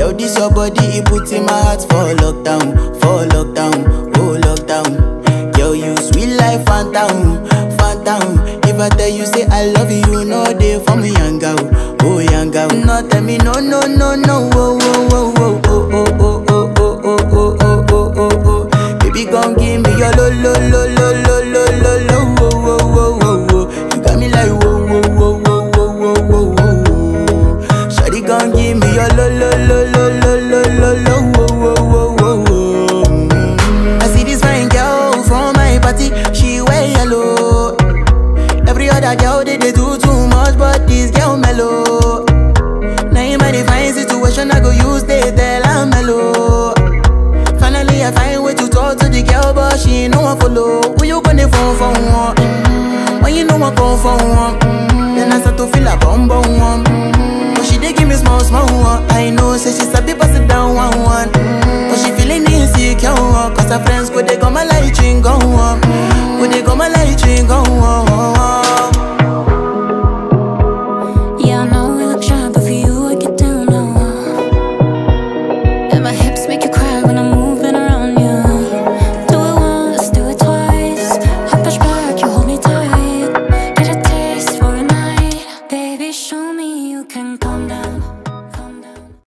Yo, this your body, it puts in my heart for lockdown, oh lockdown. Yo, you sweet life, phantom, phantom. If I tell you say I love you, no day for me, young girl, oh young girl. No tell me no, no, no, no, oh, oh, oh, oh, oh, oh, oh, oh, oh, oh, oh, oh, oh, oh. Baby, gon' give me your lo, lo, lo, lo, lo, lo, lo, lo, oh, oh, oh, oh, oh. You got me like whoa, whoa, whoa, whoa, whoa, whoa, whoa, whoa. Shawty gon' give me your lo, lo, lo, lo, lo, lo, lo, lo, oh, oh, oh, oh, oh. I see this fine girl from my party, she wear yellow. Every other girl they do too much, but this girl mellow. Now in my divine situation, I go use they tell I'm mellow. Finally I find way to talk to the girl, but she ain't no one follow. Who you gonna phone for one? When you know I come for one, then I start to feel a bum bum one. But she dey give me small small one. I know say she sabi pass it down one one. But she feeling insecure, cause her friends go they come my light ring go on, go they come my light